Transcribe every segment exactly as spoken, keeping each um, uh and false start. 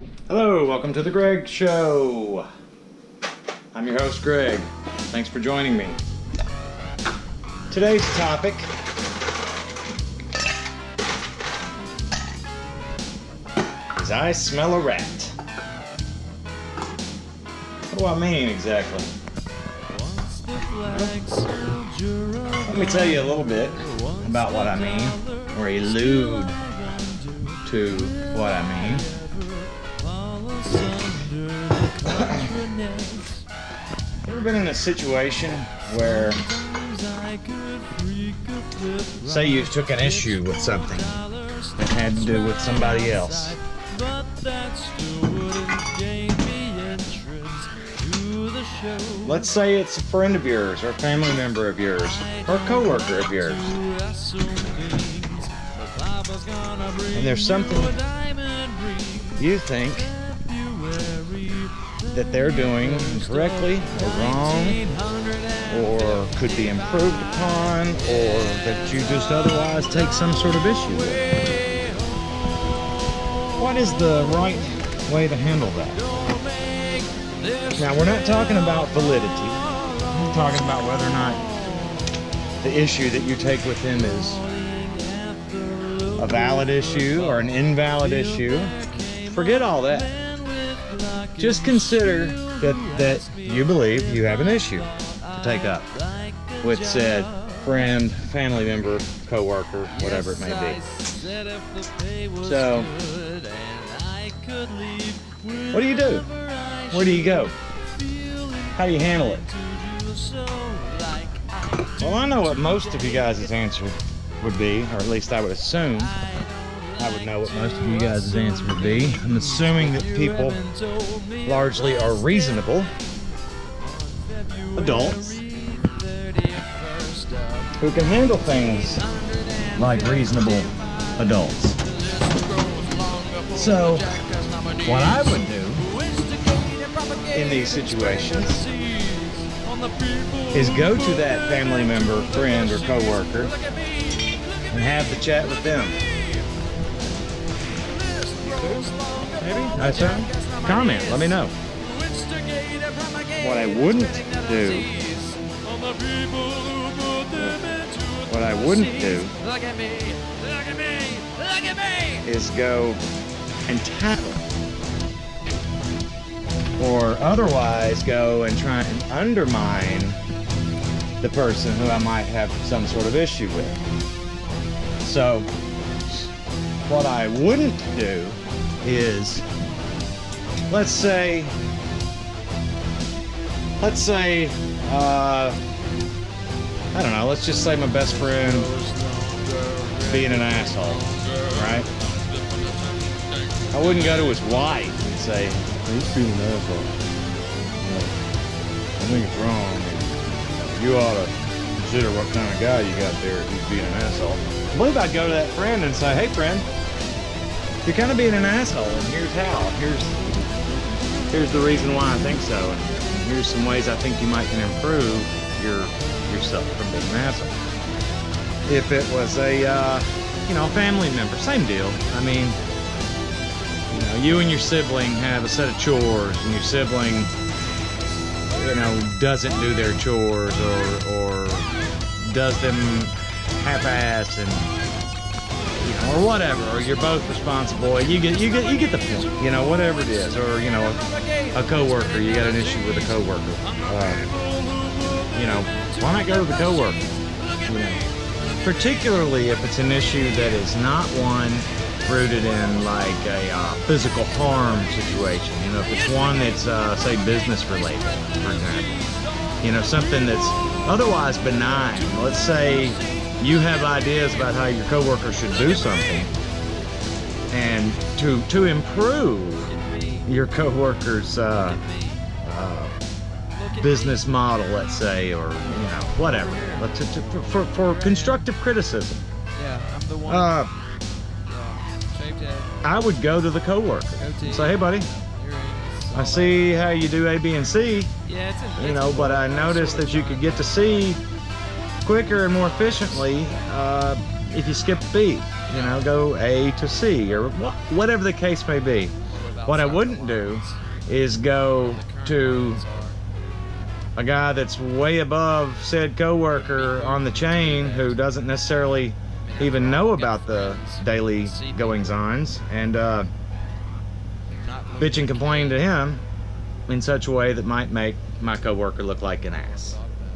Hello, welcome to the Greg Show. I'm your host, Greg. Thanks for joining me. Today's topic is I smell a rat. What do I mean exactly? Let me tell you a little bit about what I mean, or allude to what I mean. Ever been in a situation where, say you took an issue with something that had to do with somebody else? Let's say it's a friend of yours, or a family member of yours, or a coworker of yours. And there's something you think that they're doing incorrectly or wrong, or could be improved upon, or that you just otherwise take some sort of issue with. What is the right way to handle that? Now, we're not talking about validity. We're talking about whether or not the issue that you take with them is a valid issue or an invalid issue. Forget all that. Just consider that, that you believe you have an issue to take up with said friend, family member, co-worker, whatever it may be. So, what do you do? Where do you go? How do you handle it? Well, I know what most of you guys' answer would be, or at least I would assume I would know what most of you guys' answer would be. I'm assuming that people largely are reasonable adults who can handle things like reasonable adults. So, what I would do in these situations is go to that family member, friend, or coworker and have the chat with them. Maybe? I say. Comment, let me know. What I wouldn't do, what I wouldn't do is go and tackle, or otherwise go and try and undermine the person who I might have some sort of issue with. So, what I wouldn't do is, let's say, let's say, uh, I don't know, let's just say my best friend being an asshole, right? I wouldn't go to his wife and say, he's being an asshole. You know, I think it's wrong. You ought to consider what kind of guy you got there if he's being an asshole. I believe I'd go to that friend and say, hey friend, you're kind of being an asshole, and here's how. Here's here's the reason why I think so, and here's some ways I think you might can improve your yourself from being an asshole. If it was a uh, you know, family member, same deal. I mean, you know, you and your sibling have a set of chores, and your sibling, you know, doesn't do their chores, or or does them half-assed, and you know, or whatever, or you're both responsible. You get, you get, you get the point. You know, whatever it is, or you know, a, a coworker. You got an issue with a coworker. Uh, you know, why not go to the coworker? You know, particularly if it's an issue that is not one rooted in like a uh, physical harm situation. You know, if it's one that's uh, say business related, for example. You know, something that's otherwise benign. Let's say you have ideas about how your coworker should do something, and to to improve your coworker's uh, uh, business model, let's say, or you know, whatever, but to, to, for for constructive criticism. Yeah, I'm the one. Uh, yeah. I would go to the coworker and say, hey, buddy, I see how you do A, B, and C. Yeah, it's a, you know, but I noticed that you could get to C quicker and more efficiently uh, if you skip B. You know, go A to C, or wh whatever the case may be. What I outside the wouldn't do lines. is go The current to lines are- a guy that's way above said coworker on the chain who doesn't necessarily even know about the daily goings-ons and uh, not looking bitch and complain to him in such a way that might make my coworker look like an ass.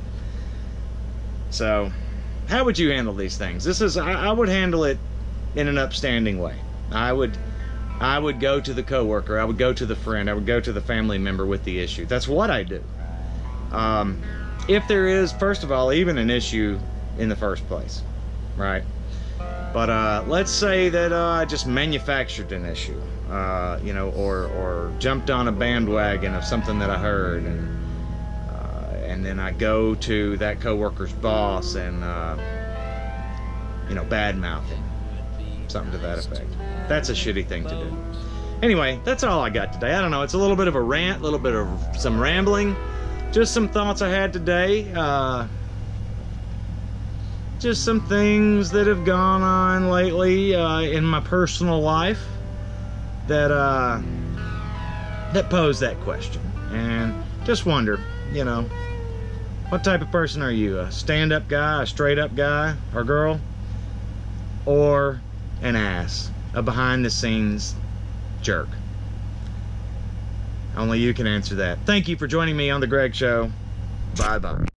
So, how would you handle these things? This is, I, I would handle it in an upstanding way. I would, I would go to the coworker, I would go to the friend, I would go to the family member with the issue. That's what I do. Um, if there is, first of all, even an issue in the first place, right? But uh, let's say that uh, I just manufactured an issue, uh, you know, or or jumped on a bandwagon of something that I heard, and uh, and then I go to that coworker's boss and uh, you know, badmouth him, something to that effect. That's a shitty thing to do. Anyway, that's all I got today. I don't know. It's a little bit of a rant, a little bit of some rambling, just some thoughts I had today. Uh, Just some things that have gone on lately uh, in my personal life that uh, that pose that question, and just wonder, you know, what type of person are you? A stand-up guy, a straight-up guy or girl, or an ass, a behind-the-scenes jerk? Only you can answer that. Thank you for joining me on The Greg Show. Bye-bye.